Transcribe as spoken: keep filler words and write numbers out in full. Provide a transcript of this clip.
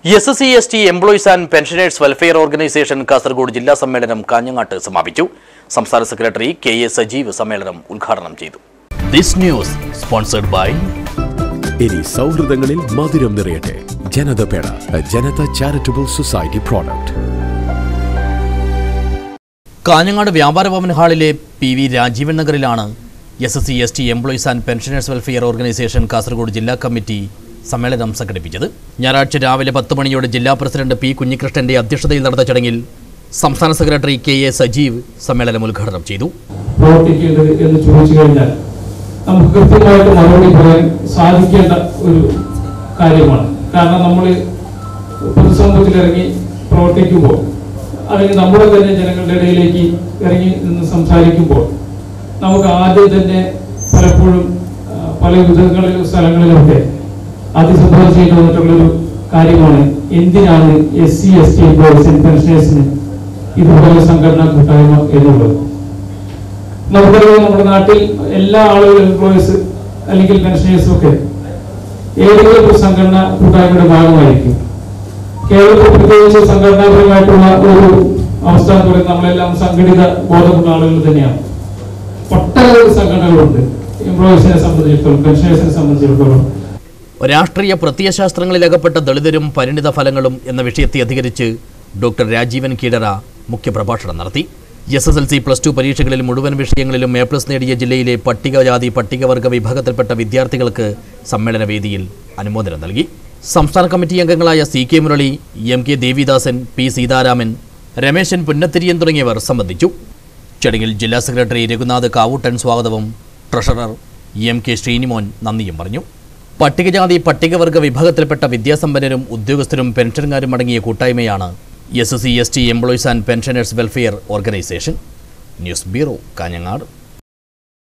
S S C S T Employees and Pensioners Welfare Organization Kasaragod Jilla Sammelanam Kanyangattu സമാപിച്ചു. സംസ്ഥാന secretary K A Sajeev സമ്മേളനം ഉദ്ഘാടനം ചെയ്തു. This news sponsored by ഇനി സൗഹൃദങ്ങളിൽ മധുരം നിറയട്ടെ. ജനതപേട, Janata charitable society product. Kanhangad Vyapara Bhavan ഹാളിലെ പി വി രാജീവൻ നഗറിലാണ് S S C S T employees and pensioners welfare organization Kasaragod ജില്ലാ കമ്മിറ്റി സമ്മേളനം സംഘടിപ്പിച്ചത്. ഞായറാഴ്ച രാവിലെ പത്ത് മണിയോടെ ജില്ലാ പ്രസിഡന്റ് പി കുഞ്ഞികൃഷ്ണന്റെ അധ്യക്ഷതയിൽ നടന്ന ചടങ്ങിൽ സംസ്ഥാന സെക്രട്ടറി കെ എ സജീവ് സമ്മേളനം ഉദ്ഘാടനം ചെയ്തു. പ്രവർത്തിക്കേണ്ടത് എന്ന് ചോദിച്ചു കഴിഞ്ഞാൽ നമുക്ക് കൃത്യമായിട്ട് മറുപടി പറയാൻ സാധിക്കേണ്ട ഒരു കാര്യമാണ്. കാരണം നമ്മൾ പൊതുസമൂഹത്തിൽ ഇറങ്ങി പ്രവർത്തിക്കുമ്പോൾ അല്ലെങ്കിൽ നമ്മുടെ തന്നെ ജനങ്ങളുടെ ഇടയിലേക്ക് ഇറങ്ങി നിന്ന് സംസാരിക്കുമ്പോൾ നമുക്ക് ആദ്യം തന്നെ പലപ്പോഴും പല വിധങ്ങളിലും സ്ഥലങ്ങളിലൊക്കെ അതിസംബോധന ചെയ്തു വന്നിട്ടുള്ളൊരു കാര്യമാണ് എന്തിനാണ് S C S T employees and പെൻഷനേഴ്സിന് ഇതുപോലെ സംഘടനാ കൂട്ടായ്മ എന്നുള്ളത്. നമുക്കറിയാം, നമ്മുടെ നാട്ടിൽ എല്ലാ ആളുകളും എംപ്ലോയീസ് അല്ലെങ്കിൽ പെൻഷനേഴ്സും ഒക്കെ ഏതെങ്കിലും ഒരു സംഘടന കൂട്ടായ്മയുടെ ഭാഗമായിരിക്കും. കേരളത്തിൽ പ്രത്യേകിച്ച് സംഘടനാപരമായിട്ടുള്ള ഒരു അവസ്ഥ എന്ന് പറയുന്നത് നമ്മളെല്ലാം സംഘടിത ബോധമുള്ള ആളുകൾ തന്നെയാണ്. ഒട്ടനവധി സംഘടനകളുണ്ട് എംപ്ലോയീസിനെ സംബന്ധിച്ചിടത്തോളം, പെൻഷനേഴ്സിനെ സംബന്ധിച്ചിടത്തോളം. രാഷ്ട്രീയ പ്രത്യയശാസ്ത്രങ്ങളിൽ അകപ്പെട്ട ദളിതരും പരിണിത ഫലങ്ങളും എന്ന വിഷയത്തെ അധികരിച്ച് ഡോക്ടർ രാജീവൻ കീടറ മുഖ്യപ്രഭാഷണം നടത്തി. S S L C plus two പരീക്ഷകളിൽ മുഴുവൻ വിഷയങ്ങളിലും എ പ്ലസ് നേടിയ ജില്ലയിലെ പട്ടികജാതി പട്ടികവർഗ വിഭാഗത്തിൽപ്പെട്ട വിദ്യാർത്ഥികൾക്ക് സമ്മേളനവേദിയിൽ അനുമോദനം നൽകി. സംസ്ഥാന കമ്മിറ്റി അംഗങ്ങളായ C K Murali, M K Devidasan, P Seetharaman, Rameshan Punnathiriyan തുടങ്ങിയവർ സംബന്ധിച്ചു. ചടങ്ങിൽ ജില്ലാ സെക്രട്ടറി രഘുനാഥ് കാവൂട്ടൻ സ്വാഗതവും ട്രഷറർ എം കെ ശ്രീനിമോൻ നന്ദിയും പറഞ്ഞു. പട്ടികജാതി പട്ടികവർഗ വിഭാഗത്തിൽപ്പെട്ട വിദ്യാസമ്പന്നരും ഉദ്യോഗസ്ഥരും പെൻഷൻകാരും അടങ്ങിയ കൂട്ടായ്മയാണ് S S C S T employees and pensioners welfare organization. News bureau, Kanhangad.